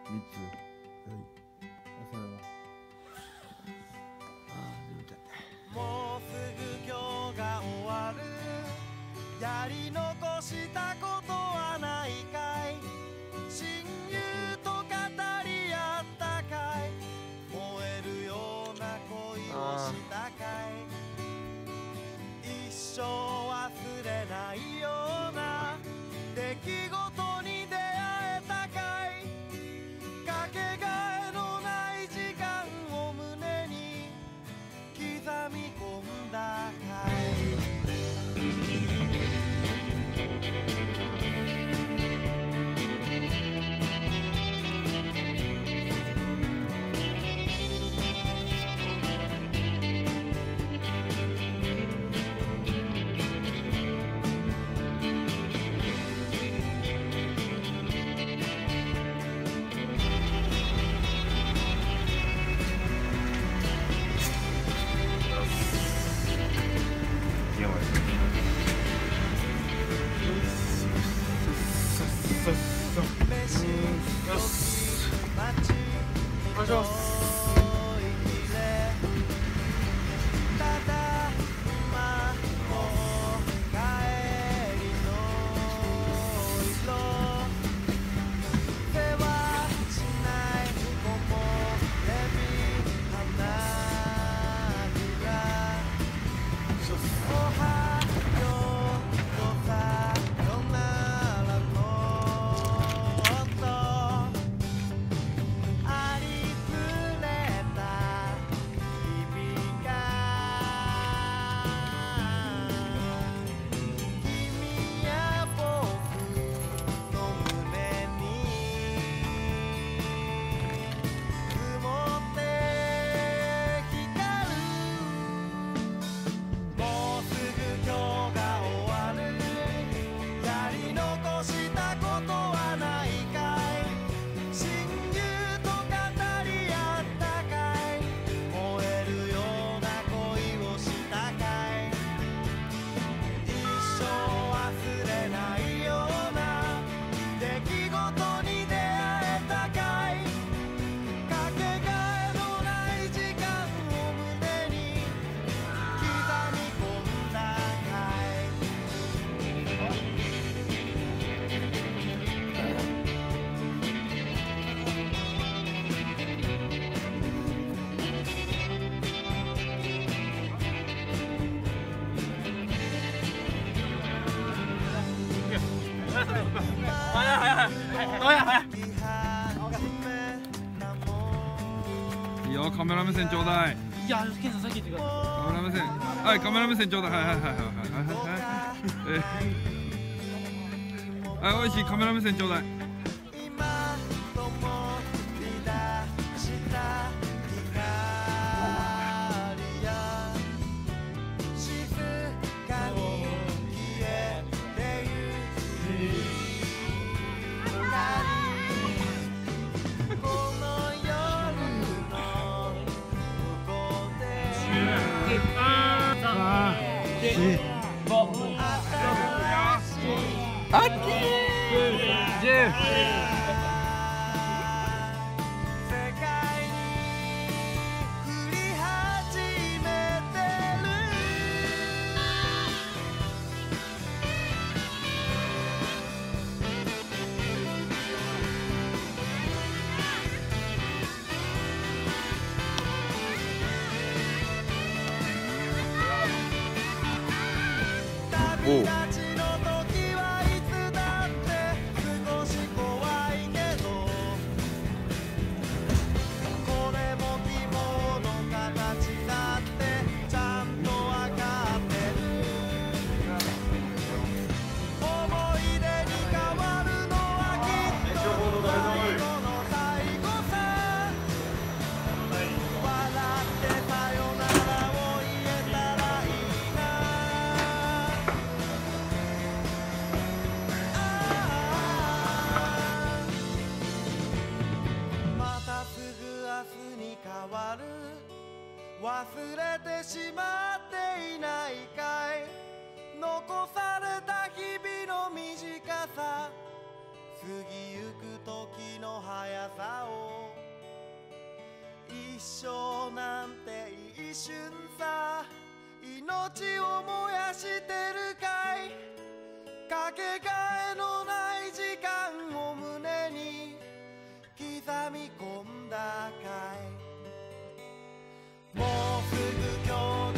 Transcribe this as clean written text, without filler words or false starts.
3つ。はい。それは。眠たい。 もうすぐ今日が終わる。やり残したことはないかい。親友と語り合ったかい。燃えるような恋をしたかい。一生忘れないような出来事に出会えたかい。かけがえのない時間を胸に刻み込んだかい。 やばい。よし。お願いします。いいよ、カメラ目線ちょうだい。 いや、ケンさん先言ってくださカメラ目線。はい、カメラ目線ちょうだい。はいはいはいはいはいはい。はい、おいしい、カメラ目線ちょうだい。あっきーおう。 忘れてしまっていないかい。残された日々の短さ、 ぎゆく時の速さを一生なんて一瞬さ命を燃やしてるかいかけがえのない時間を胸に刻み込んだかいもうすぐ今日